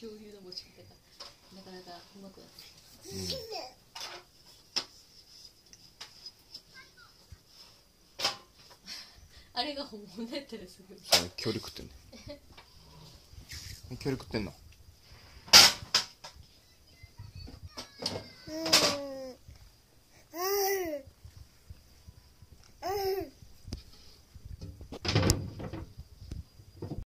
恐竜の持ち方がなかなかうまくなってきた、あれが本物やったらすごい。 恐竜食ってんね恐竜食ってんの。